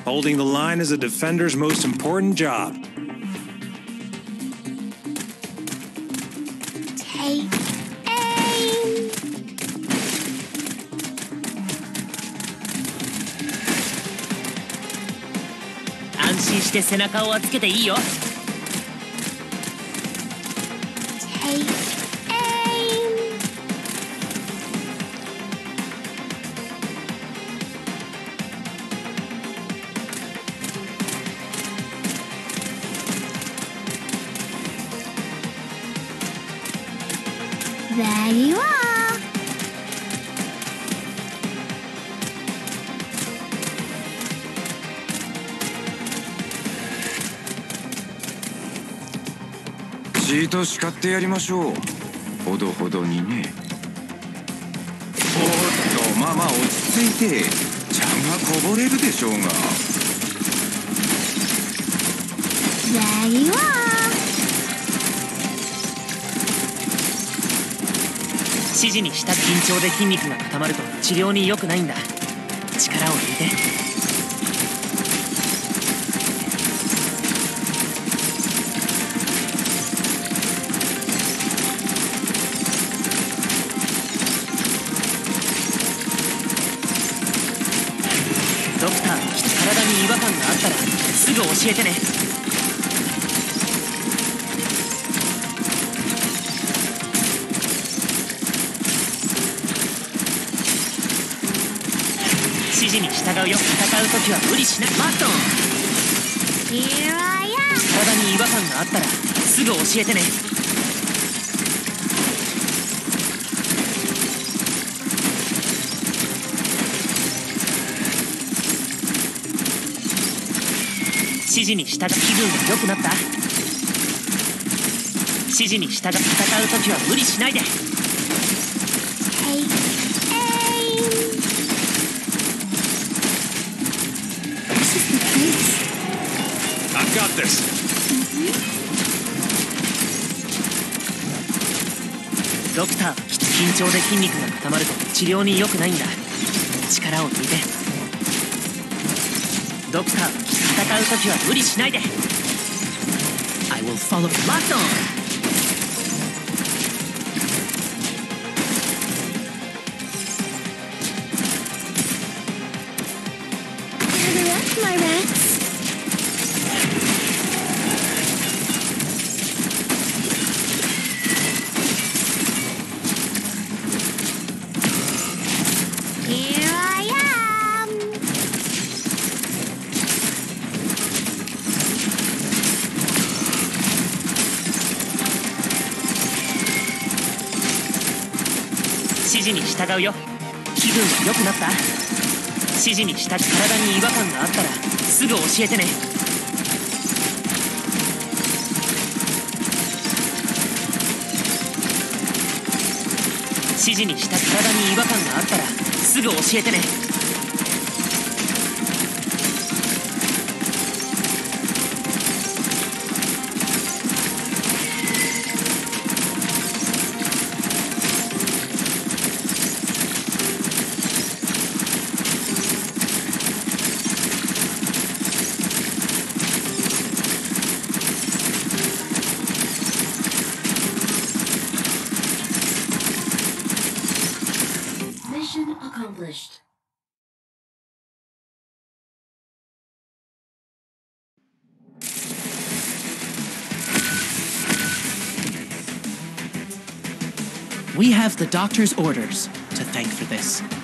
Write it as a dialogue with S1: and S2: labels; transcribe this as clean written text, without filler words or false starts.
S1: Holding the line is a defender's most important job.
S2: Take aim.
S3: 安心して背中を預けていいよ。
S2: Take aim. There you are.
S4: じーっと叱ってやりましょう。ほどほどにね。おっと、まあまあ落ち着いて。茶がこぼれるでしょうが。
S2: There you are.
S3: 指示にした緊張で筋肉が固まると治療に良くないんだ。力を抜いて。 ドクター、体に違和感があったらすぐ教えてね。指示に従うよ。戦うときは無理しない。マットン。
S2: Here I am.
S3: 体に違和感があったらすぐ教えてね。指示に従う。気分が良くなった？指示に従う。戦うときは無理しないで。
S2: Take aim. This is the place.
S1: I've got this.
S3: ドクターは緊張で筋肉が固まると治療に良くないんだ。力を抜いて。ドクターは戦うときは無理しないで。I will follow. マットン。
S2: Gather up, my rats. Here I am.
S3: 指示に従うよ。気分が良くなった？指示に従う。体に違和感があったらすぐ教えてね。指示に従う。体に違和感があったらすぐ教えてね。
S5: Mission accomplished.
S6: We have the doctor's orders to thank for this.